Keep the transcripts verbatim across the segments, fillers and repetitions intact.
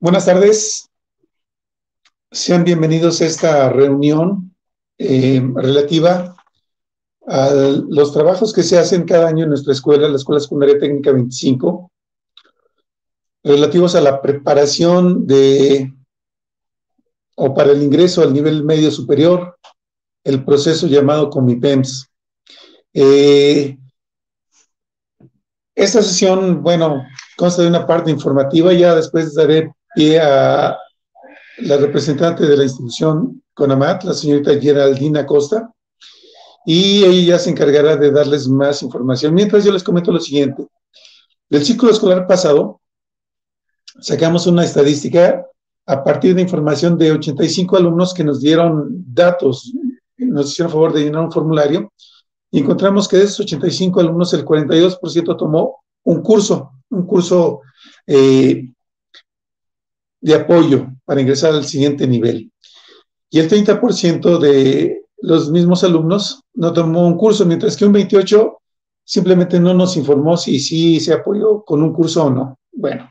Buenas tardes, sean bienvenidos a esta reunión eh, relativa a los trabajos que se hacen cada año en nuestra escuela, la Escuela Secundaria Técnica veinticinco, relativos a la preparación de o para el ingreso al nivel medio superior, el proceso llamado Comipems. Eh, esta sesión, bueno, consta de una parte informativa, ya después daré pie a la representante de la institución CONAMAT, la señorita Geraldina Costa, y ella se encargará de darles más información. Mientras yo les comento lo siguiente. Del ciclo escolar pasado, sacamos una estadística a partir de información de ochenta y cinco alumnos que nos dieron datos, nos hicieron favor de llenar un formulario, y encontramos que de esos ochenta y cinco alumnos, el cuarenta y dos por ciento tomó un curso, un curso eh, de apoyo para ingresar al siguiente nivel. Y el treinta por ciento de los mismos alumnos no tomó un curso, mientras que un veintiocho por ciento simplemente no nos informó si sí se apoyó con un curso o no. Bueno,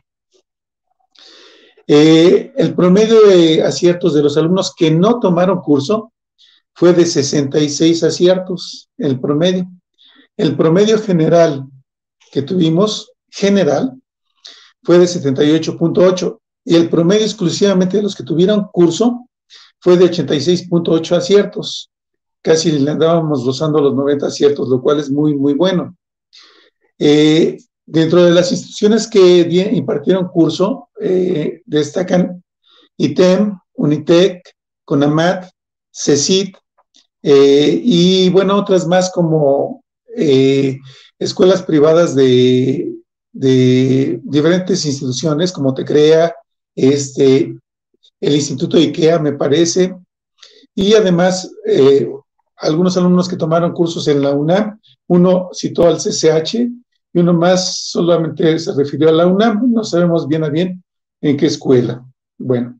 eh, el promedio de aciertos de los alumnos que no tomaron curso fue de sesenta y seis aciertos, el promedio. El promedio general que tuvimos, general, fue de setenta y ocho punto ocho, y el promedio exclusivamente de los que tuvieron curso fue de ochenta y seis punto ocho aciertos. Casi le andábamos rozando los noventa aciertos, lo cual es muy, muy bueno. Eh, dentro de las instituciones que impartieron curso, eh, destacan ITEM, UNITEC, CONAMAT, CECIT, eh, y bueno, otras más como eh, escuelas privadas de, de diferentes instituciones, como TECREA, este, el Instituto IKEA, me parece, y además eh, algunos alumnos que tomaron cursos en la UNAM, uno citó al C C H y uno más solamente se refirió a la UNAM, no sabemos bien a bien en qué escuela. Bueno,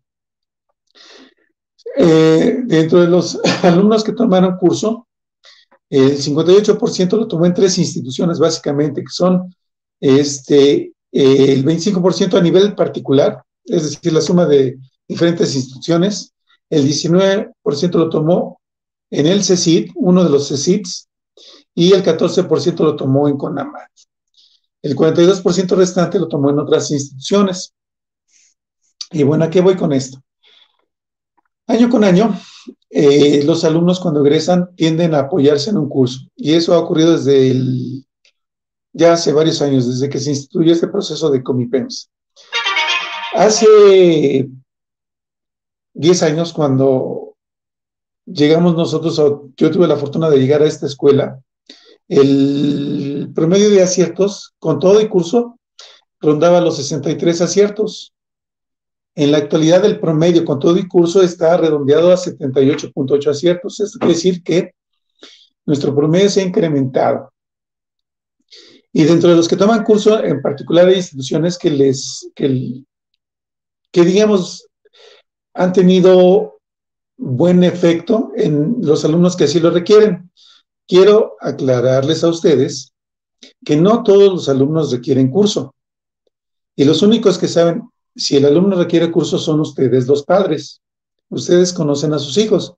eh, dentro de los alumnos que tomaron curso, el cincuenta y ocho por ciento lo tomó en tres instituciones básicamente, que son este, eh, el veinticinco por ciento a nivel particular, es decir, la suma de diferentes instituciones, el diecinueve por ciento lo tomó en el CECIT, uno de los CECITs, y el catorce por ciento lo tomó en CONAMAT. El cuarenta y dos por ciento restante lo tomó en otras instituciones. Y bueno, ¿a qué voy con esto? Año con año, eh, los alumnos cuando egresan tienden a apoyarse en un curso, y eso ha ocurrido desde el, ya hace varios años, desde que se instituyó este proceso de Comipems. Hace diez años, cuando llegamos nosotros, yo tuve la fortuna de llegar a esta escuela, el promedio de aciertos con todo y curso rondaba los sesenta y tres aciertos. En la actualidad el promedio con todo y curso está redondeado a setenta y ocho punto ocho aciertos. Esto quiere decir que nuestro promedio se ha incrementado. Y dentro de los que toman curso, en particular hay instituciones que les, que, que digamos, han tenido buen efecto en los alumnos que así lo requieren. Quiero aclararles a ustedes que no todos los alumnos requieren curso. Y los únicos que saben si el alumno requiere curso son ustedes, los padres. Ustedes conocen a sus hijos.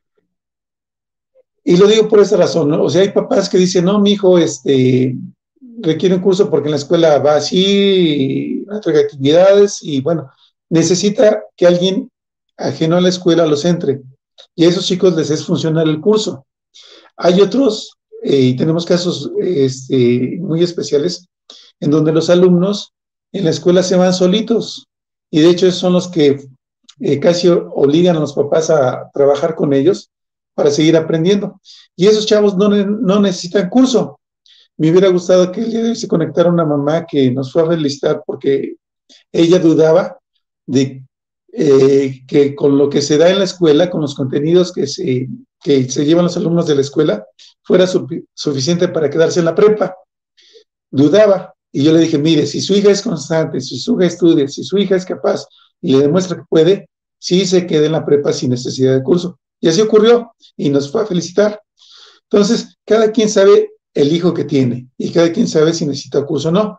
Y lo digo por esta razón, ¿no? O sea, hay papás que dicen, no, mi hijo este, requiere un curso porque en la escuela va así, no trae actividades, y bueno, necesita que alguien ajeno a la escuela los entre. Y a esos chicos les es funcional el curso. Hay otros, eh, y tenemos casos este, muy especiales, en donde los alumnos en la escuela se van solitos, y de hecho son los que eh, casi obligan a los papás a trabajar con ellos para seguir aprendiendo. Y esos chavos no, no necesitan curso. Me hubiera gustado que el día de hoy se conectara una mamá que nos fue a felicitar porque ella dudaba de eh, que con lo que se da en la escuela, con los contenidos que se, que se llevan los alumnos de la escuela, fuera su, suficiente para quedarse en la prepa. Dudaba. Y yo le dije, mire, si su hija es constante, si su hija estudia, si su hija es capaz y le demuestra que puede, sí se queda en la prepa sin necesidad de curso. Y así ocurrió, y nos fue a felicitar. Entonces, cada quien sabe el hijo que tiene, y cada quien sabe si necesita curso o no.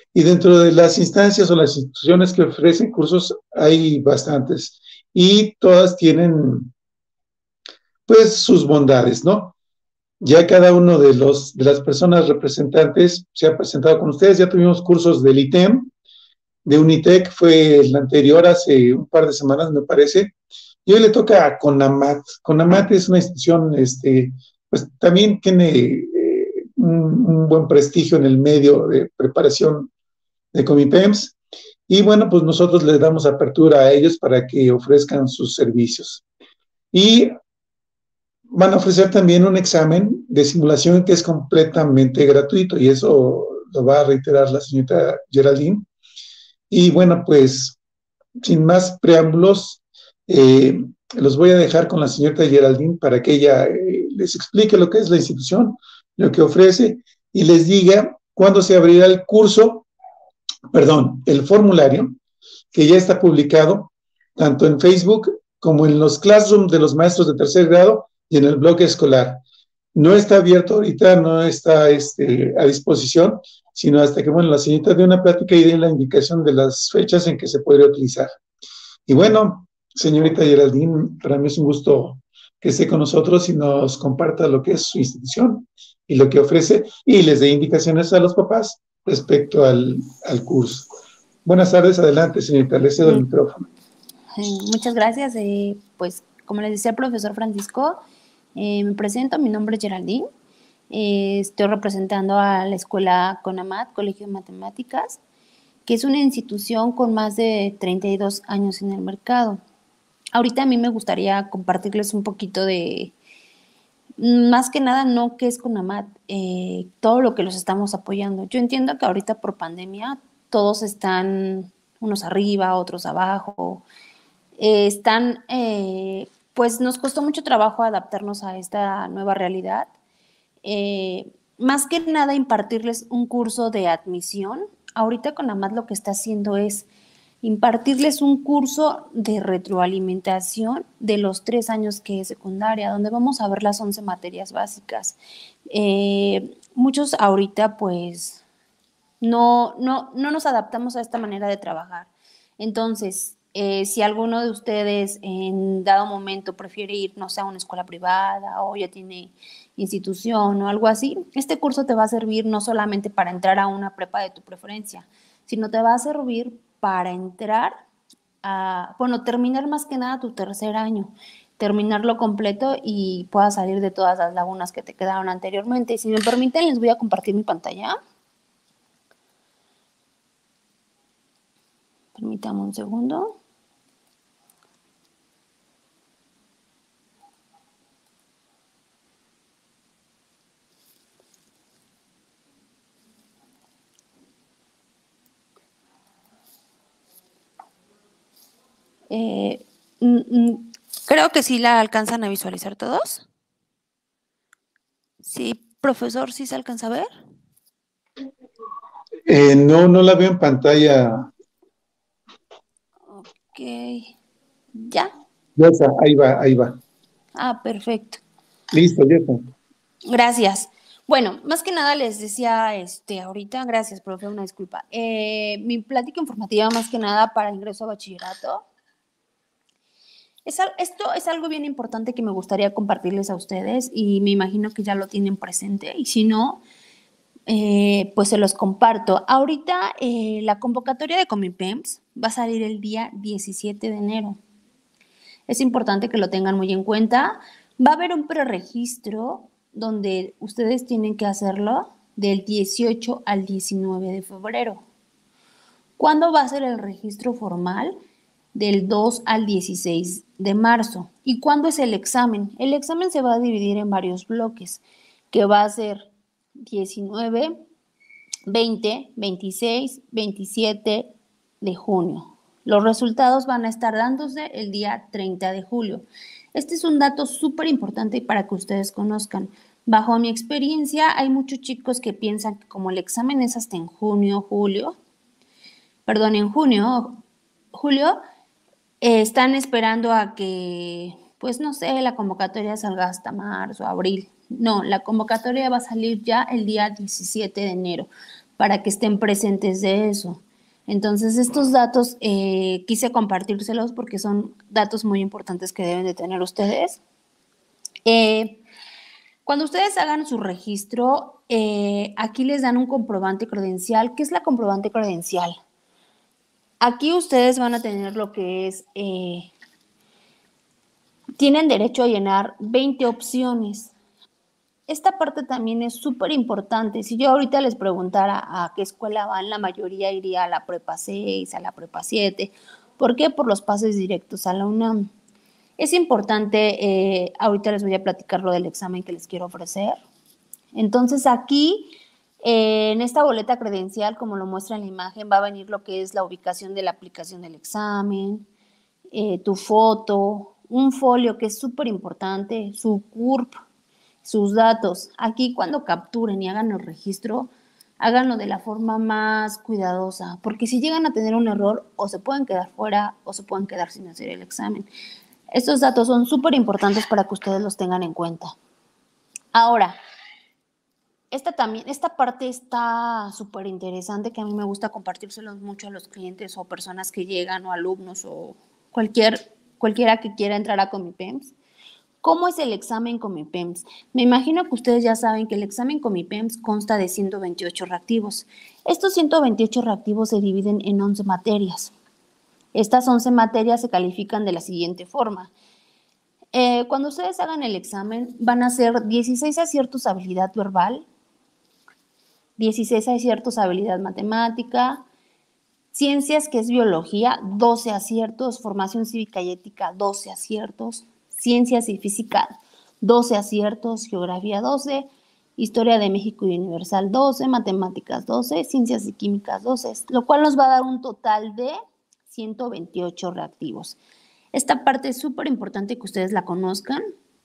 Y dentro de las instancias o las instituciones que ofrecen cursos hay bastantes y todas tienen pues sus bondades, ¿no? Ya cada uno de, los, de las personas representantes se ha presentado con ustedes, ya tuvimos cursos del I T E M, de Unitec, fue el anterior hace un par de semanas me parece, y hoy le toca a CONAMAT. CONAMAT es una institución, este, pues también tiene eh, un, un buen prestigio en el medio de preparación de Comipems, y bueno, pues nosotros les damos apertura a ellos para que ofrezcan sus servicios. Y van a ofrecer también un examen de simulación que es completamente gratuito, y eso lo va a reiterar la señorita Geraldine. Y bueno, pues sin más preámbulos, eh, los voy a dejar con la señorita Geraldine para que ella eh, les explique lo que es la institución, lo que ofrece y les diga cuándo se abrirá el curso, perdón, el formulario que ya está publicado tanto en Facebook como en los classrooms de los maestros de tercer grado y en el blog escolar. No está abierto ahorita, no está este, a disposición, sino hasta que, bueno, la señorita dé una plática y dé la indicación de las fechas en que se podría utilizar. Y bueno, señorita Geraldine, para mí es un gusto que esté con nosotros y nos comparta lo que es su institución y lo que ofrece y les dé indicaciones a los papás respecto al, al curso. Buenas tardes, adelante, señorita, le cedo el micrófono. Muchas gracias. Eh, pues, como les decía el profesor Francisco, eh, me presento, mi nombre es Geraldine. Eh, estoy representando a la escuela CONAMAT, Colegio de Matemáticas, que es una institución con más de treinta y dos años en el mercado. Ahorita a mí me gustaría compartirles un poquito de, más que nada, no qué es CONAMAT, eh, todo lo que los estamos apoyando. Yo entiendo que ahorita por pandemia todos están unos arriba, otros abajo. Eh, están, eh, pues nos costó mucho trabajo adaptarnos a esta nueva realidad. Eh, más que nada impartirles un curso de admisión. Ahorita CONAMAT lo que está haciendo es impartirles un curso de retroalimentación de los tres años que es secundaria, donde vamos a ver las once materias básicas. Eh, muchos ahorita pues no, no, no nos adaptamos a esta manera de trabajar. Entonces, eh, si alguno de ustedes en dado momento prefiere ir, no sé, a una escuela privada o ya tiene institución o algo así, este curso te va a servir no solamente para entrar a una prepa de tu preferencia, sino te va a servir para entrar a, bueno, terminar más que nada tu tercer año, terminarlo completo y puedas salir de todas las lagunas que te quedaron anteriormente. Y si me permiten, les voy a compartir mi pantalla. Permítame un segundo. Eh, creo que sí la alcanzan a visualizar todos. Sí, profesor, ¿sí se alcanza a ver? Eh, no, no la veo en pantalla. Ok, ¿ya? Ya está, ahí va, ahí va. Ah, perfecto. Listo, ya está. Gracias. Bueno, más que nada les decía este, ahorita, gracias, profe, una disculpa. Eh, mi plática informativa más que nada para el ingreso a bachillerato. Es, esto es algo bien importante que me gustaría compartirles a ustedes y me imagino que ya lo tienen presente y si no, eh, pues se los comparto. Ahorita eh, la convocatoria de Comipems va a salir el día diecisiete de enero. Es importante que lo tengan muy en cuenta. Va a haber un preregistro donde ustedes tienen que hacerlo del dieciocho al diecinueve de febrero. ¿Cuándo va a ser el registro formal? Del dos al dieciséis de marzo. ¿Y cuándo es el examen? El examen se va a dividir en varios bloques, que va a ser diecinueve, veinte, veintiséis, veintisiete de junio. Los resultados van a estar dándose el día treinta de julio. Este es un dato súper importante para que ustedes conozcan. Bajo mi experiencia, hay muchos chicos que piensan que como el examen es hasta en junio, julio, perdón, en junio, julio, eh, están esperando a que, pues no sé, la convocatoria salga hasta marzo, abril. No, la convocatoria va a salir ya el día diecisiete de enero. para que estén presentes de eso. Entonces, estos datos eh, quise compartírselos porque son datos muy importantes que deben de tener ustedes. Eh, cuando ustedes hagan su registro, eh, aquí les dan un comprobante credencial. ¿Qué es la comprobante credencial? Aquí ustedes van a tener lo que es, eh, tienen derecho a llenar veinte opciones. Esta parte también es súper importante. Si yo ahorita les preguntara a qué escuela van, la mayoría iría a la prepa seis, a la prepa siete. ¿Por qué? Por los pases directos a la UNAM. Es importante, eh, ahorita les voy a platicar lo del examen que les quiero ofrecer. Entonces aquí, eh, en esta boleta credencial, como lo muestra en la imagen, va a venir lo que es la ubicación de la aplicación del examen, eh, tu foto, un folio que es súper importante, su C U R P, sus datos. Aquí cuando capturen y hagan el registro, háganlo de la forma más cuidadosa, porque si llegan a tener un error, o se pueden quedar fuera o se pueden quedar sin hacer el examen. Estos datos son súper importantes para que ustedes los tengan en cuenta. Ahora, esta, también, esta parte está súper interesante, que a mí me gusta compartírselos mucho a los clientes o personas que llegan o alumnos o cualquier, cualquiera que quiera entrar a Comipems. ¿Cómo es el examen Comipems? Me imagino que ustedes ya saben que el examen Comipems consta de ciento veintiocho reactivos. Estos ciento veintiocho reactivos se dividen en once materias. Estas once materias se califican de la siguiente forma. Eh, cuando ustedes hagan el examen, van a hacer dieciséis aciertos habilidad verbal, dieciséis aciertos habilidad matemática, ciencias, que es biología, doce aciertos, formación cívica y ética, doce aciertos, ciencias y física, doce aciertos, geografía, doce, historia de México y universal, doce, matemáticas, doce, ciencias y químicas, doce, lo cual nos va a dar un total de ciento veintiocho reactivos. Esta parte es súper importante que ustedes la conozcan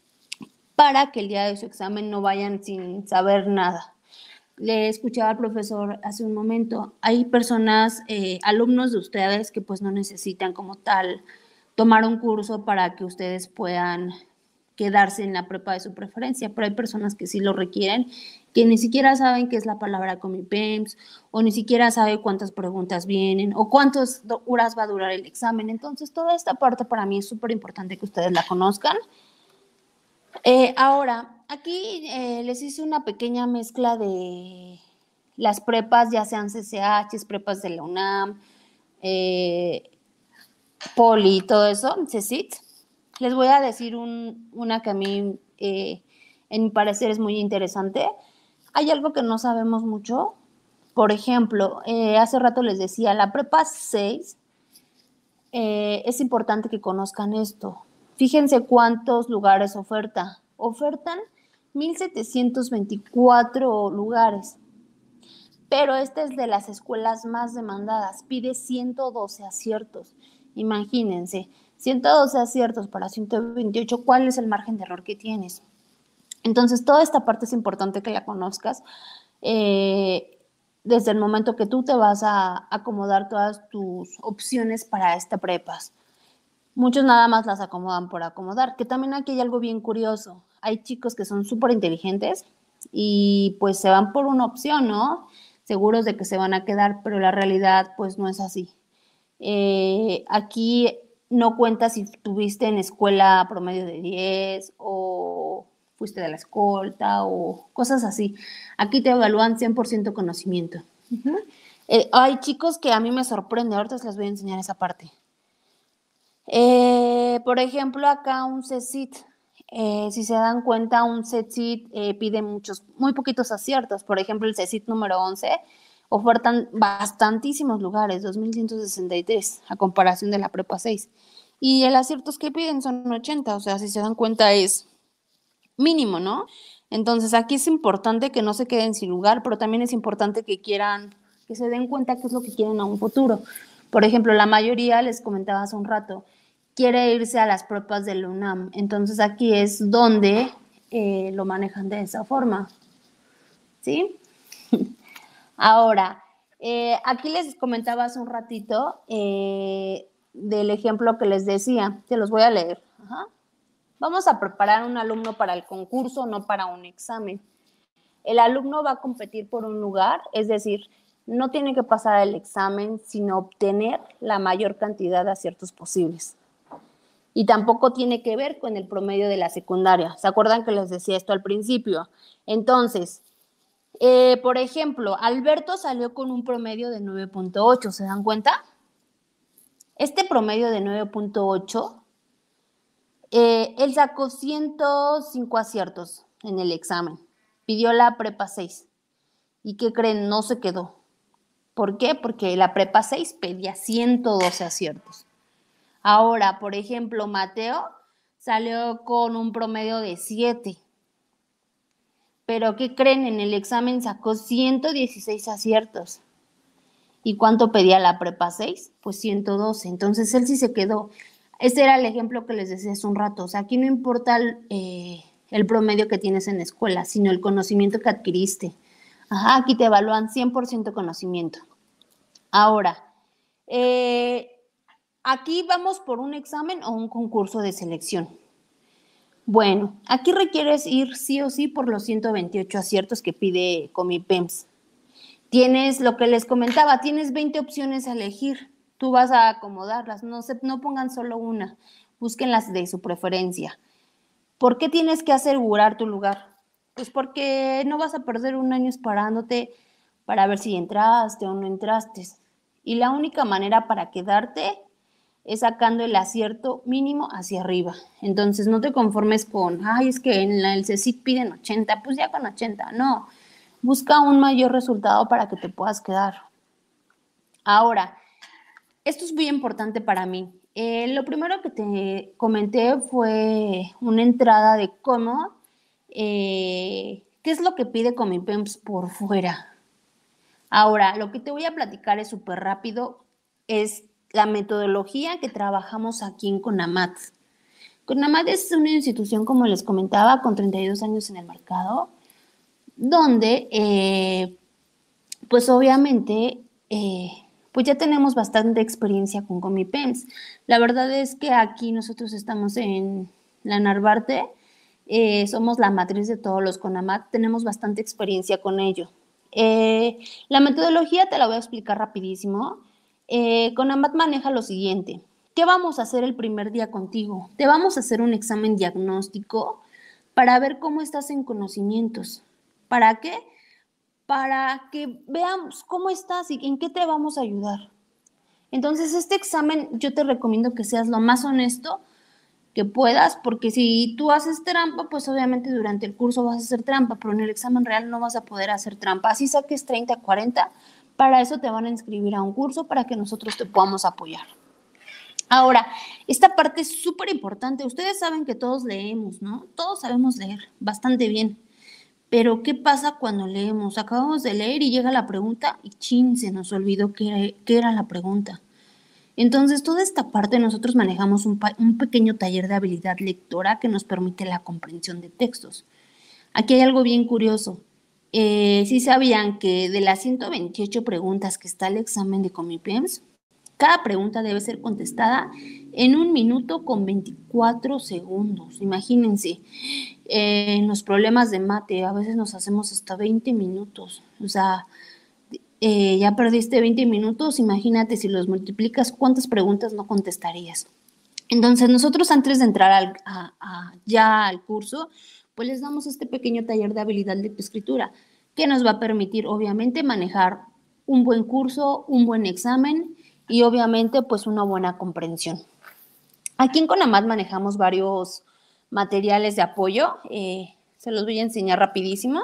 para que el día de su examen no vayan sin saber nada. Le escuchaba al profesor hace un momento, hay personas, eh, alumnos de ustedes que pues no necesitan como tal tomar un curso para que ustedes puedan quedarse en la prepa de su preferencia, pero hay personas que sí lo requieren, que ni siquiera saben qué es la palabra Comipems, o ni siquiera saben cuántas preguntas vienen, o cuántas horas va a durar el examen. Entonces, toda esta parte para mí es súper importante que ustedes la conozcan. Eh, ahora, aquí eh, les hice una pequeña mezcla de las prepas, ya sean C C H, prepas de la UNAM, eh, Poli, todo eso, C C I T. Les voy a decir un, una que a mí, eh, en mi parecer, es muy interesante. Hay algo que no sabemos mucho. Por ejemplo, eh, hace rato les decía, la prepa seis, eh, es importante que conozcan esto. Fíjense cuántos lugares oferta. Ofertan mil setecientos veinticuatro lugares, pero esta es de las escuelas más demandadas. Pide ciento doce aciertos. Imagínense, ciento doce aciertos para ciento veintiocho, ¿cuál es el margen de error que tienes? Entonces, toda esta parte es importante que la conozcas. Eh, desde el momento que tú te vas a acomodar todas tus opciones para esta prepas. Muchos nada más las acomodan por acomodar, que también aquí hay algo bien curioso. Hay chicos que son súper inteligentes y pues se van por una opción, ¿no? Seguros de que se van a quedar, pero la realidad pues no es así. Eh, aquí no cuenta si tuviste en escuela promedio de diez o fuiste de la escolta o cosas así. Aquí te evalúan cien por ciento conocimiento. Uh-huh. Eh, hay chicos que a mí me sorprende, ahorita les voy a enseñar esa parte. Eh, por ejemplo, acá un C S I T, eh, si se dan cuenta, un C S I T eh, pide muchos, muy poquitos aciertos. Por ejemplo, el C S I T número once ofertan bastantísimos lugares, dos mil ciento sesenta y tres, a comparación de la prepa seis. Y el aciertos que piden son ochenta, o sea, si se dan cuenta es mínimo, ¿no? Entonces, aquí es importante que no se queden sin lugar, pero también es importante que quieran, que se den cuenta qué es lo que quieren a un futuro. Por ejemplo, la mayoría, les comentaba hace un rato, quiere irse a las prepas de la UNAM. Entonces, aquí es donde eh, lo manejan de esa forma. ¿Sí? Ahora, eh, aquí les comentaba hace un ratito eh, del ejemplo que les decía. Te los voy a leer. Ajá. Vamos a preparar un alumno para el concurso, no para un examen. El alumno va a competir por un lugar, es decir, no tiene que pasar el examen, sino obtener la mayor cantidad de aciertos posibles. Y tampoco tiene que ver con el promedio de la secundaria. ¿Se acuerdan que les decía esto al principio? Entonces, eh, por ejemplo, Alberto salió con un promedio de nueve punto ocho, ¿se dan cuenta? Este promedio de nueve punto ocho, eh, él sacó ciento cinco aciertos en el examen. Pidió la prepa seis. ¿Y qué creen? No se quedó. ¿Por qué? Porque la prepa seis pedía ciento doce aciertos. Ahora, por ejemplo, Mateo salió con un promedio de siete. Pero ¿qué creen? En el examen sacó ciento dieciséis aciertos. ¿Y cuánto pedía la prepa seis? Pues ciento doce. Entonces él sí se quedó. Ese era el ejemplo que les decía hace un rato. O sea, aquí no importa el, eh, el promedio que tienes en la escuela, sino el conocimiento que adquiriste. Ajá, aquí te evalúan cien por ciento conocimiento. Ahora, eh, aquí vamos por un examen o un concurso de selección. Bueno, aquí requieres ir sí o sí por los ciento veintiocho aciertos que pide Comipems. Tienes lo que les comentaba, tienes veinte opciones a elegir. Tú vas a acomodarlas, no, se, no pongan solo una, busquen las de su preferencia. ¿Por qué tienes que asegurar tu lugar? Pues porque no vas a perder un año esperándote para ver si entraste o no entraste. Y la única manera para quedarte es sacando el acierto mínimo hacia arriba. Entonces no te conformes con, ay, es que en el CECIT piden ochenta, pues ya con ochenta, no. Busca un mayor resultado para que te puedas quedar. Ahora, esto es muy importante para mí. Eh, lo primero que te comenté fue una entrada de cómo, eh, qué es lo que pide Comipems por fuera. Ahora, lo que te voy a platicar es súper rápido, es la metodología que trabajamos aquí en CONAMAT. CONAMAT es una institución, como les comentaba, con treinta y dos años en el mercado, donde, eh, pues obviamente, eh, pues ya tenemos bastante experiencia con Comipems. La verdad es que aquí nosotros estamos en la Narvarte, eh, somos la matriz de todos los CONAMAT, tenemos bastante experiencia con ello. Eh, la metodología te la voy a explicar rapidísimo. Eh, CONAMAT maneja lo siguiente. ¿Qué vamos a hacer el primer día contigo? Te vamos a hacer un examen diagnóstico para ver cómo estás en conocimientos. ¿Para qué? Para que veamos cómo estás y en qué te vamos a ayudar. Entonces, este examen yo te recomiendo que seas lo más honesto que puedas, porque si tú haces trampa, pues obviamente durante el curso vas a hacer trampa, pero en el examen real no vas a poder hacer trampa. Así saques treinta, cuarenta, para eso te van a inscribir a un curso para que nosotros te podamos apoyar. Ahora, esta parte es súper importante. Ustedes saben que todos leemos, ¿no? Todos sabemos leer bastante bien. Pero, ¿qué pasa cuando leemos? Acabamos de leer y llega la pregunta y chin, se nos olvidó qué, qué era la pregunta. Entonces, toda esta parte nosotros manejamos un, un pequeño taller de habilidad lectora que nos permite la comprensión de textos. Aquí hay algo bien curioso. Eh, ¿sí sabían que de las ciento veintiocho preguntas que está el examen de Comipems, cada pregunta debe ser contestada en un minuto con veinticuatro segundos? Imagínense, eh, en los problemas de mate a veces nos hacemos hasta veinte minutos. O sea, eh, ya perdiste veinte minutos, imagínate si los multiplicas, ¿cuántas preguntas no contestarías? Entonces, nosotros antes de entrar al, a, a, ya al curso, pues les damos este pequeño taller de habilidad lectoescritura que nos va a permitir, obviamente, manejar un buen curso, un buen examen y, obviamente, pues una buena comprensión. Aquí en CONAMAT manejamos varios materiales de apoyo, eh, se los voy a enseñar rapidísimo.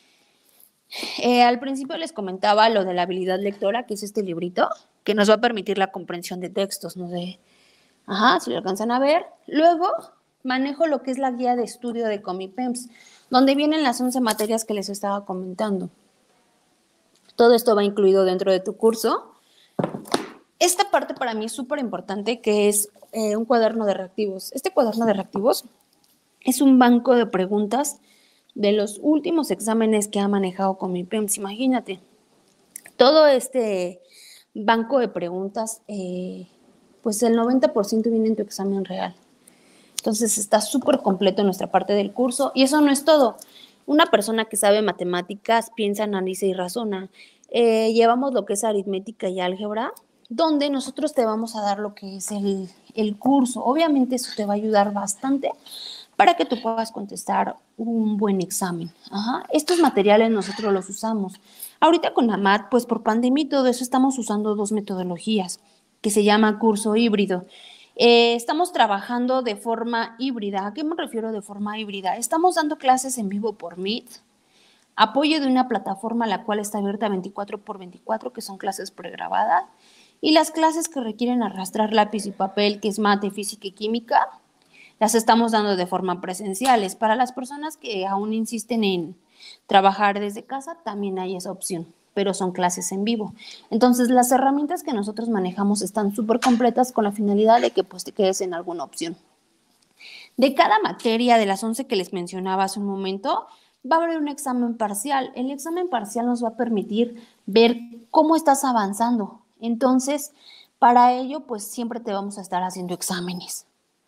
Eh, al principio les comentaba lo de la habilidad lectora, que es este librito, que nos va a permitir la comprensión de textos, no sé, ajá, si lo alcanzan a ver. Luego manejo lo que es la guía de estudio de Comipems, donde vienen las once materias que les estaba comentando. Todo esto va incluido dentro de tu curso. Esta parte para mí es súper importante, que es eh, un cuaderno de reactivos. Este cuaderno de reactivos es un banco de preguntas de los últimos exámenes que ha manejado Comipems. Imagínate, todo este banco de preguntas, eh, pues el noventa por ciento viene en tu examen real. Entonces está súper completo en nuestra parte del curso. Y eso no es todo. Una persona que sabe matemáticas piensa, analiza y razona. eh, llevamos lo que es aritmética y álgebra, donde nosotros te vamos a dar lo que es el, el curso. Obviamente eso te va a ayudar bastante para que tú puedas contestar un buen examen. Ajá. Estos materiales nosotros los usamos. Ahorita con AMAT, pues por pandemia y todo eso, estamos usando dos metodologías, que se llama curso híbrido. Eh, estamos trabajando de forma híbrida. ¿A qué me refiero de forma híbrida? Estamos dando clases en vivo por Meet, apoyo de una plataforma la cual está abierta veinticuatro por veinticuatro, que son clases pregrabadas, y las clases que requieren arrastrar lápiz y papel, que es mate, física y química, las estamos dando de forma presenciales. Para las personas que aún insisten en trabajar desde casa, también hay esa opción, pero son clases en vivo. Entonces, las herramientas que nosotros manejamos están súper completas con la finalidad de que pues, te quedes en alguna opción. De cada materia de las once que les mencionaba hace un momento, va a haber un examen parcial. El examen parcial nos va a permitir ver cómo estás avanzando. Entonces, para ello, pues siempre te vamos a estar haciendo exámenes.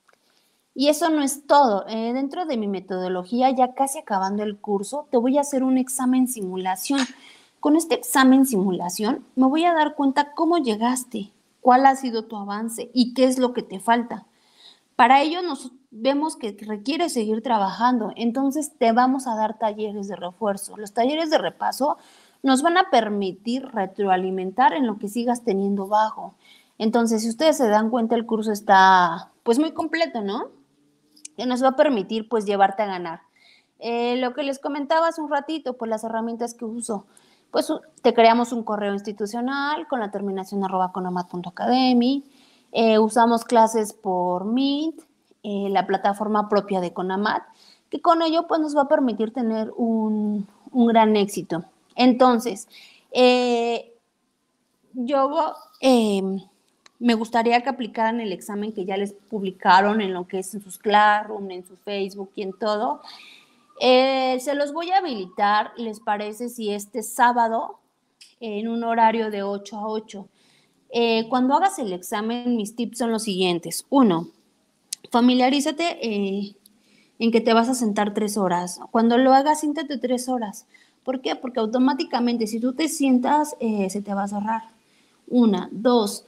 Y eso no es todo. Eh, dentro de mi metodología, ya casi acabando el curso, te voy a hacer un examen simulación. Con este examen simulación, me voy a dar cuenta cómo llegaste, cuál ha sido tu avance y qué es lo que te falta. Para ello nos vemos que requiere seguir trabajando, entonces te vamos a dar talleres de refuerzo. Los talleres de repaso nos van a permitir retroalimentar en lo que sigas teniendo bajo. Entonces, si ustedes se dan cuenta, el curso está pues muy completo, ¿no? Que nos va a permitir pues llevarte a ganar. Eh, lo que les comentaba hace un ratito, pues las herramientas que uso, pues te creamos un correo institucional con la terminación arroba conamat punto academy, eh, usamos clases por Meet, eh, la plataforma propia de Conamat, que con ello pues nos va a permitir tener un, un gran éxito. Entonces, eh, yo eh, me gustaría que aplicaran el examen que ya les publicaron en lo que es en sus Classroom, en su Facebook y en todo. Eh, se los voy a habilitar, ¿les parece si este sábado en un horario de ocho a ocho? Eh, cuando hagas el examen, mis tips son los siguientes. Uno, familiarízate eh, en que te vas a sentar tres horas. Cuando lo hagas, siéntate tres horas. ¿Por qué? Porque automáticamente si tú te sientas, eh, se te va a cerrar. Una, dos,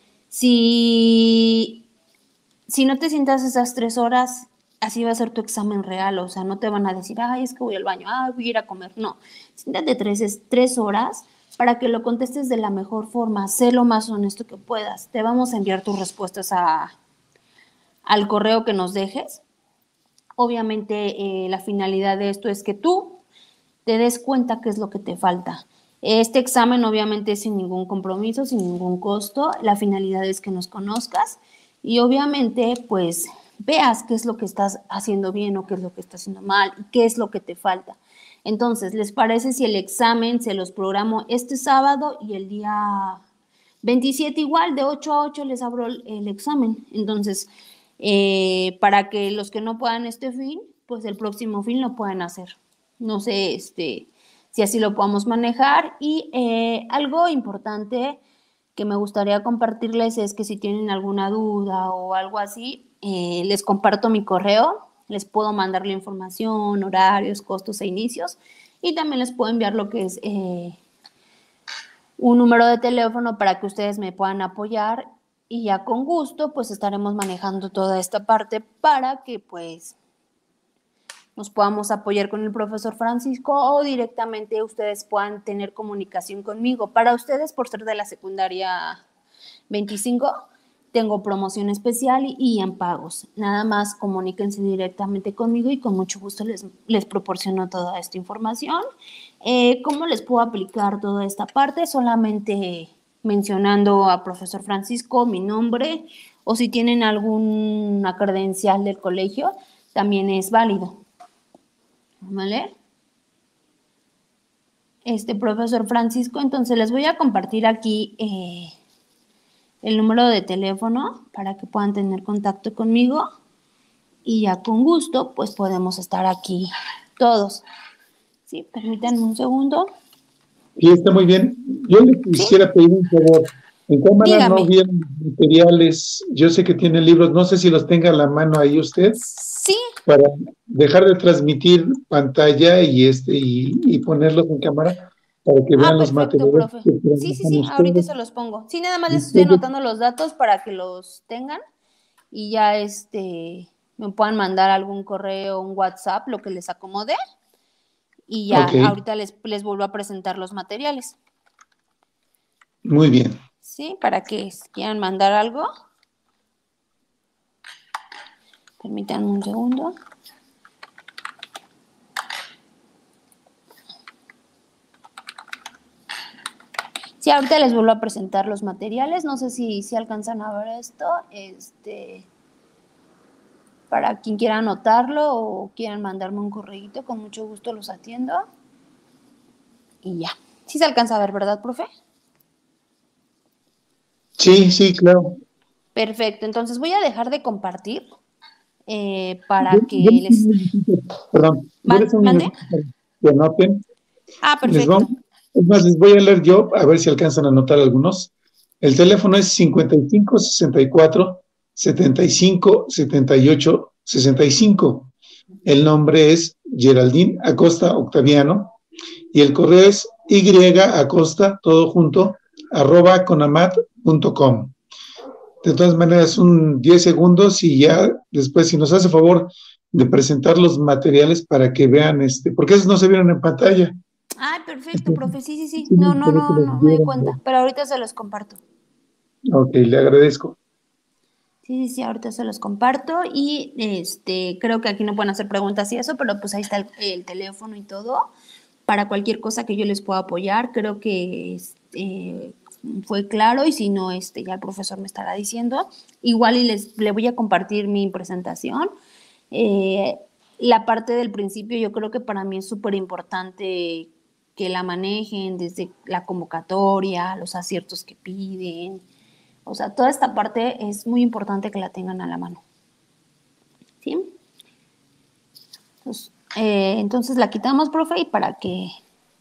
si, si no te sientas esas tres horas, así va a ser tu examen real, o sea, no te van a decir, ay, es que voy al baño, ay, voy a ir a comer, no, siéntate tres, tres horas para que lo contestes de la mejor forma, sé lo más honesto que puedas, te vamos a enviar tus respuestas a, al correo que nos dejes. Obviamente eh, la finalidad de esto es que tú te des cuenta qué es lo que te falta. Este examen obviamente es sin ningún compromiso, sin ningún costo. La finalidad es que nos conozcas y obviamente pues veas qué es lo que estás haciendo bien o qué es lo que estás haciendo mal y qué es lo que te falta. Entonces, ¿les parece si el examen se los programo este sábado y el día veintisiete igual, de ocho a ocho les abro el, el examen? Entonces, eh, para que los que no puedan este fin, pues el próximo fin lo puedan hacer. No sé, este... si así lo podamos manejar. Y eh, algo importante que me gustaría compartirles es que si tienen alguna duda o algo así, eh, les comparto mi correo, les puedo mandar la información, horarios, costos e inicios, y también les puedo enviar lo que es eh, un número de teléfono para que ustedes me puedan apoyar y ya con gusto pues estaremos manejando toda esta parte para que pues nos podamos apoyar con el profesor Francisco o directamente ustedes puedan tener comunicación conmigo. Para ustedes, por ser de la secundaria veinticinco, tengo promoción especial y, y en pagos. Nada más comuníquense directamente conmigo y con mucho gusto les, les proporciono toda esta información. Eh, ¿Cómo les puedo aplicar toda esta parte? Solamente mencionando a profesor Francisco, mi nombre, o si tienen alguna credencial del colegio, también es válido. ¿Vale? Este profesor Francisco, entonces les voy a compartir aquí eh, el número de teléfono para que puedan tener contacto conmigo y ya con gusto pues podemos estar aquí todos. Sí, permítanme un segundo. Sí, está muy bien. Yo le quisiera ¿Sí? pedir un favor. En cámara Dígame. No vieron materiales, yo sé que tiene libros, no sé si los tenga a la mano ahí usted. Sí. Para dejar de transmitir pantalla y este y, y ponerlos en cámara, para que Ah, vean los perfecto, materiales profe. que Sí, sí, trabajan sí, ahorita ustedes. se los pongo. Sí, nada más les estoy Ustedes, anotando los datos para que los tengan y ya este me puedan mandar algún correo, un WhatsApp, lo que les acomode y ya ok, ahorita les, les vuelvo a presentar los materiales. muy bien. ¿Sí? Para que quieran mandar algo. Permítanme un segundo. Sí, ahorita les vuelvo a presentar los materiales. No sé si, si alcanzan a ver esto. Este, para quien quiera anotarlo o quieran mandarme un correíto, con mucho gusto los atiendo. Y ya. Sí se alcanza a ver, ¿verdad, profe? Sí, sí, claro. Perfecto. Entonces voy a dejar de compartir eh, Yo, para yo que les un les... minutito, perdón, yo les un ¿Mande? minutito para que anoten. Ah, Les vamos, perfecto. es más, les voy a leer yo, a ver si alcanzan a anotar algunos. El teléfono es cincuenta y cinco sesenta y cuatro setenta y cinco setenta y ocho sesenta y cinco. El nombre es Geraldine Acosta Octaviano y el correo es yacosta, todo junto, arroba conamat punto com. De todas maneras, un diez segundos y ya después, si nos hace favor de presentar los materiales para que vean, este, porque esos no se vieron en pantalla. Ay, perfecto, Este, profe. Sí, sí, sí. sí me No, no, gustaría que no, los no me di vieran. cuenta. Pero ahorita se los comparto. Ok, le agradezco. Sí, sí, sí, ahorita se los comparto y este, creo que aquí no pueden hacer preguntas y eso, pero pues ahí está el, el teléfono y todo para cualquier cosa que yo les pueda apoyar. Creo que este, fue claro y si no, este, ya el profesor me estará diciendo. Igual y les le voy a compartir mi presentación. Eh, la parte del principio yo creo que para mí es súper importante que la manejen desde la convocatoria, los aciertos que piden, o sea, toda esta parte es muy importante que la tengan a la mano. ¿Sí? Entonces, eh, entonces la quitamos, profe, y para que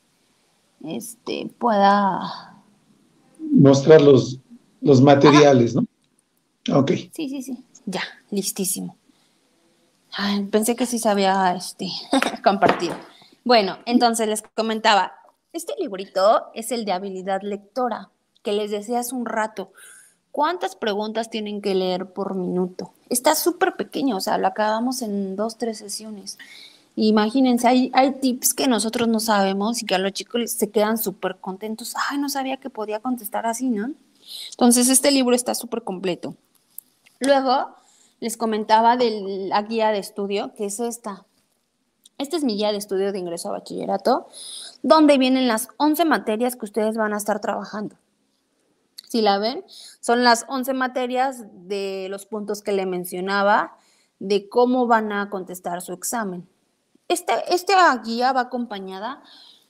este, pueda... Mostrar los, los Ajá. materiales, ¿no? Ok. Sí, sí, sí. Ya, listísimo. Ay, pensé que sí sabía este, compartir. Bueno, entonces les comentaba, este librito es el de habilidad lectora, que les decía hace un rato. ¿Cuántas preguntas tienen que leer por minuto? Está súper pequeño, o sea, lo acabamos en dos, tres sesiones. Imagínense, hay, hay tips que nosotros no sabemos y que a los chicos se quedan súper contentos. Ay, no sabía que podía contestar así, ¿no? Entonces, este libro está súper completo. Luego, les comentaba de la guía de estudio, que es esta. Esta es mi guía de estudio de ingreso a bachillerato, donde vienen las once materias que ustedes van a estar trabajando. Si la ven, son las once materias de los puntos que le mencionaba, de cómo van a contestar su examen. Este, esta guía va acompañada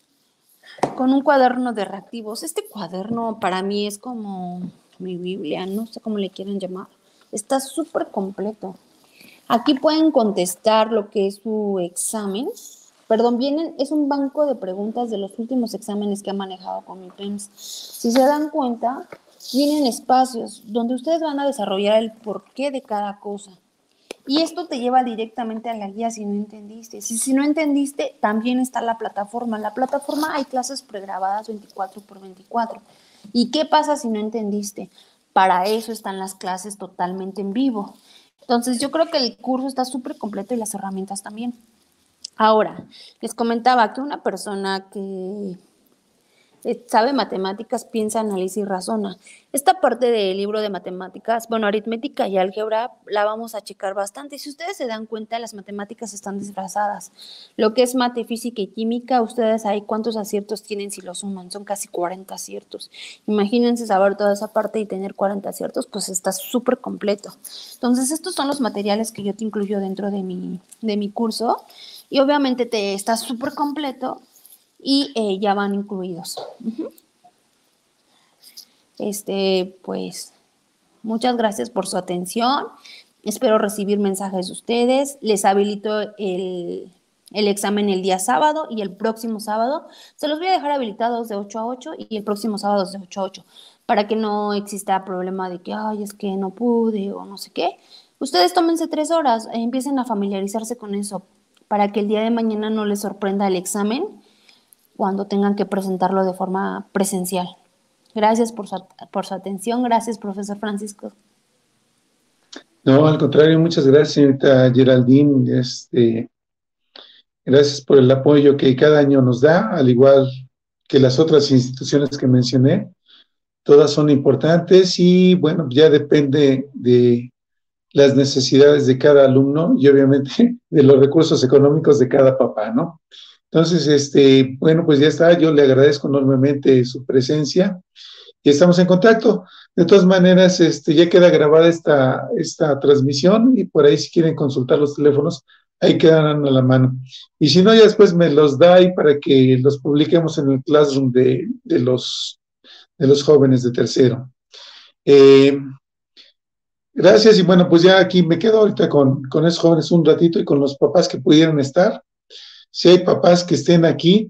con un cuaderno de reactivos. Este cuaderno para mí es como mi Biblia, no sé cómo le quieren llamar. Está súper completo. Aquí pueden contestar lo que es su examen. Perdón, vienen, es un banco de preguntas de los últimos exámenes que ha manejado con mi P E M S. Si se dan cuenta, vienen espacios donde ustedes van a desarrollar el porqué de cada cosa. Y esto te lleva directamente a la guía si no entendiste. Si, si no entendiste, también está la plataforma. En la plataforma hay clases pregrabadas veinticuatro por veinticuatro. ¿Y qué pasa si no entendiste? Para eso están las clases totalmente en vivo. Entonces, yo creo que el curso está súper completo y las herramientas también. Ahora, les comentaba que una persona que sabe matemáticas, piensa, analiza y razona. Esta parte del libro de matemáticas, bueno, aritmética y álgebra, la vamos a checar bastante. Y si ustedes se dan cuenta, las matemáticas están disfrazadas. Lo que es mate, física y química, ustedes ahí cuántos aciertos tienen si lo suman, son casi cuarenta aciertos. Imagínense saber toda esa parte y tener cuarenta aciertos, pues está súper completo. Entonces, estos son los materiales que yo te incluyo dentro de mi, de mi curso. Y obviamente te está súper completo y eh, ya van incluidos. Uh-huh. Este, pues, muchas gracias por su atención. Espero recibir mensajes de ustedes. Les habilito el, el examen el día sábado y el próximo sábado. Se los voy a dejar habilitados de ocho a ocho y el próximo sábado de ocho a ocho para que no exista problema de que, ay, es que no pude o no sé qué. Ustedes tómense tres horas, eh, empiecen a familiarizarse con eso para que el día de mañana no les sorprenda el examen cuando tengan que presentarlo de forma presencial. Gracias por su, por su atención. Gracias, profesor Francisco. No, al contrario, muchas gracias, señorita Geraldine. Este, gracias por el apoyo que cada año nos da, al igual que las otras instituciones que mencioné. Todas son importantes y, bueno, ya depende de las necesidades de cada alumno y obviamente de los recursos económicos de cada papá, ¿no? Entonces, este, bueno, pues ya está. Yo le agradezco enormemente su presencia y estamos en contacto. De todas maneras, este, ya queda grabada esta, esta transmisión y por ahí si quieren consultar los teléfonos, ahí quedan a la mano. Y si no, ya después me los da ahí para que los publiquemos en el Classroom de, de, los, de los jóvenes de tercero. Eh, gracias y bueno, pues ya aquí me quedo ahorita con, con esos jóvenes un ratito y con los papás que pudieran estar. Si hay papás que estén aquí,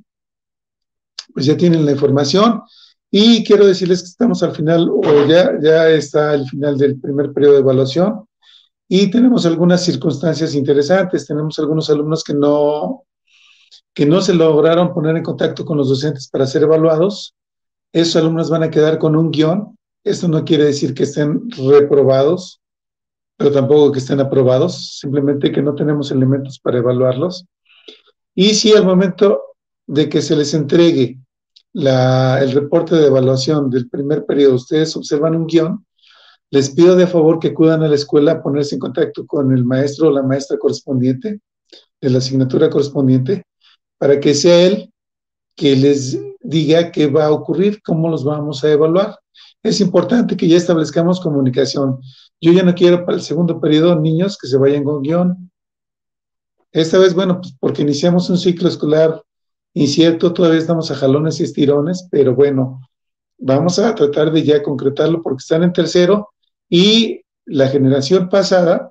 pues ya tienen la información. Y quiero decirles que estamos al final, o ya, ya está el final del primer periodo de evaluación, y tenemos algunas circunstancias interesantes. Tenemos algunos alumnos que no, que no se lograron poner en contacto con los docentes para ser evaluados. Esos alumnos van a quedar con un guión. Esto no quiere decir que estén reprobados, pero tampoco que estén aprobados, simplemente que no tenemos elementos para evaluarlos. Y si al momento de que se les entregue La, el reporte de evaluación del primer periodo, ustedes observan un guión, les pido de favor que acudan a la escuela a ponerse en contacto con el maestro o la maestra correspondiente de la asignatura correspondiente para que sea él que les diga qué va a ocurrir, cómo los vamos a evaluar. Es importante que ya establezcamos comunicación. Yo ya no quiero para el segundo periodo niños que se vayan con guión. Esta vez, bueno, pues porque iniciamos un ciclo escolar incierto, todavía estamos a jalones y estirones, pero bueno, vamos a tratar de ya concretarlo porque están en tercero y la generación pasada,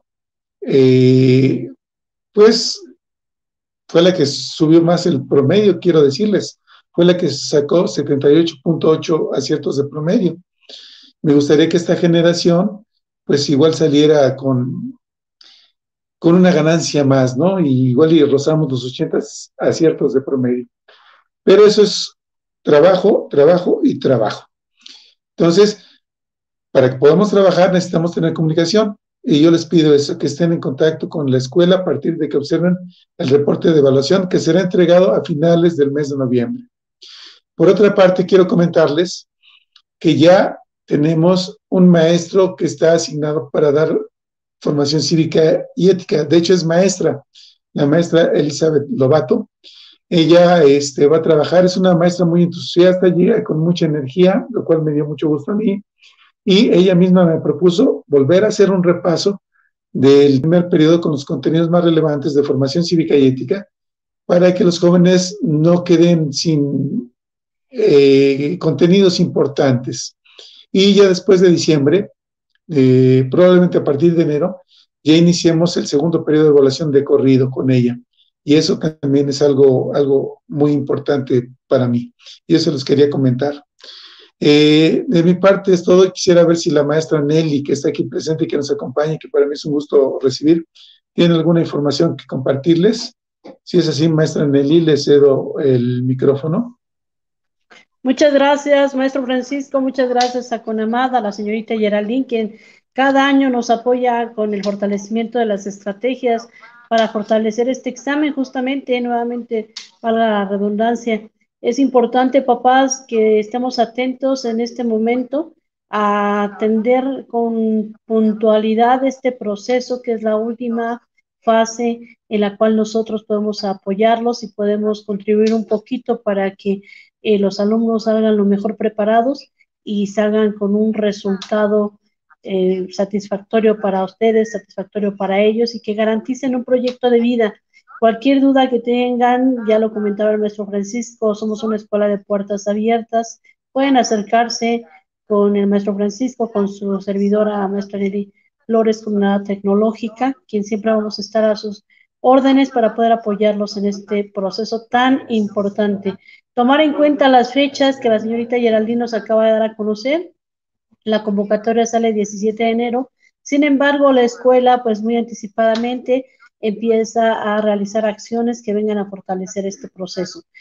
eh, pues fue la que subió más el promedio, quiero decirles, fue la que sacó setenta y ocho punto ocho aciertos de promedio. Me gustaría que esta generación, pues igual saliera con, con una ganancia más, ¿no? Y igual y rozamos los ochenta aciertos de promedio. Pero eso es trabajo, trabajo y trabajo. Entonces, para que podamos trabajar necesitamos tener comunicación y yo les pido eso, que estén en contacto con la escuela a partir de que observen el reporte de evaluación que será entregado a finales del mes de noviembre. Por otra parte, quiero comentarles que ya tenemos un maestro que está asignado para dar formación cívica y ética. De hecho, es maestra, la maestra Elizabeth Lobato. Ella este, va a trabajar, es una maestra muy entusiasta, llega con mucha energía, lo cual me dio mucho gusto a mí. Y ella misma me propuso volver a hacer un repaso del primer periodo con los contenidos más relevantes de formación cívica y ética para que los jóvenes no queden sin eh, contenidos importantes. Y ya después de diciembre, eh, probablemente a partir de enero, ya iniciemos el segundo periodo de evaluación de corrido con ella. Y eso también es algo, algo muy importante para mí. Y eso les quería comentar. Eh, de mi parte es todo. Quisiera ver si la maestra Nelly, que está aquí presente y que nos acompaña, que para mí es un gusto recibir, tiene alguna información que compartirles. Si es así, maestra Nelly, le cedo el micrófono. Muchas gracias, maestro Francisco. Muchas gracias a CONAMAD, a la señorita Geraldine, quien cada año nos apoya con el fortalecimiento de las estrategias para fortalecer este examen. Justamente, nuevamente, para la redundancia, es importante, papás, que estemos atentos en este momento a atender con puntualidad este proceso, que es la última fase en la cual nosotros podemos apoyarlos y podemos contribuir un poquito para que eh, los alumnos salgan lo mejor preparados y salgan con un resultado eh, satisfactorio para ustedes, satisfactorio para ellos y que garanticen un proyecto de vida. Cualquier duda que tengan, ya lo comentaba el maestro Francisco, somos una escuela de puertas abiertas, pueden acercarse con el maestro Francisco, con su servidora, maestra Nelly Flores, con una tecnológica, quien siempre vamos a estar a sus órdenes para poder apoyarlos en este proceso tan importante. Tomar en cuenta las fechas que la señorita Geraldine nos acaba de dar a conocer. La convocatoria sale el diecisiete de enero. Sin embargo, la escuela, pues muy anticipadamente, empieza a realizar acciones que vengan a fortalecer este proceso.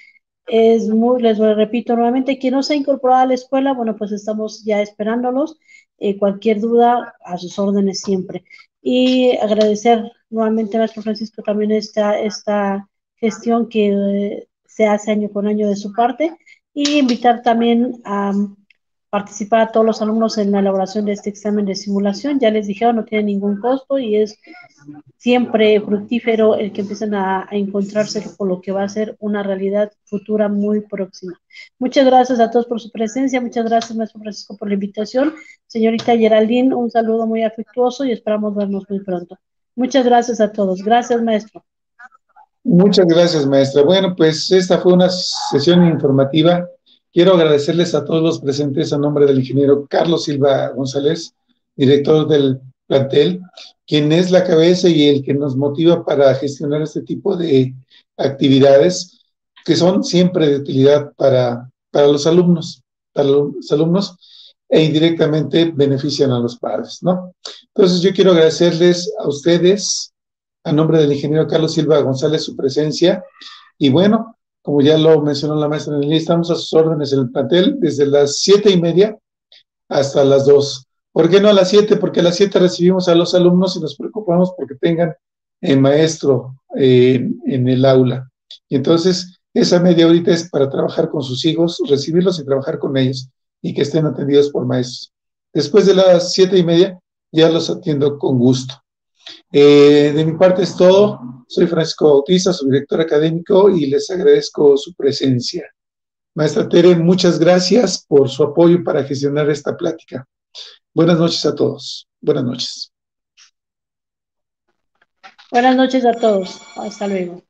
Es muy, les repito nuevamente, quien no se ha incorporado a la escuela, bueno, pues estamos ya esperándolos. Eh, cualquier duda, a sus órdenes siempre. Y agradecer nuevamente, maestro Francisco, también esta, esta gestión que eh, se hace año con año de su parte, y invitar también a participar a todos los alumnos en la elaboración de este examen de simulación. Ya les dijeron, no tiene ningún costo y es siempre fructífero el que empiecen a, a encontrarse con lo que va a ser una realidad futura muy próxima. Muchas gracias a todos por su presencia, muchas gracias, maestro Francisco, por la invitación. Señorita Geraldine, un saludo muy afectuoso y esperamos vernos muy pronto. Muchas gracias a todos. Gracias, maestro. Muchas gracias, maestra. Bueno, pues esta fue una sesión informativa. Quiero agradecerles a todos los presentes a nombre del ingeniero Carlos Silva González, director del plantel, quien es la cabeza y el que nos motiva para gestionar este tipo de actividades que son siempre de utilidad para, para los alumnos, para los alumnos e indirectamente benefician a los padres, ¿no? Entonces yo quiero agradecerles a ustedes, a nombre del ingeniero Carlos Silva González, su presencia. Y bueno, como ya lo mencionó la maestra Nelly, estamos a sus órdenes en el plantel desde las siete y media hasta las dos. ¿Por qué no a las siete? Porque a las siete recibimos a los alumnos y nos preocupamos porque tengan el maestro eh, en el aula. Y entonces, esa media horita es para trabajar con sus hijos, recibirlos y trabajar con ellos y que estén atendidos por maestros. Después de las siete y media, ya los atiendo con gusto. Eh, de mi parte es todo. Soy Francisco Bautista, su director académico, y les agradezco su presencia. Maestra Tere, muchas gracias por su apoyo para gestionar esta plática. Buenas noches a todos. Buenas noches. Buenas noches a todos. Hasta luego.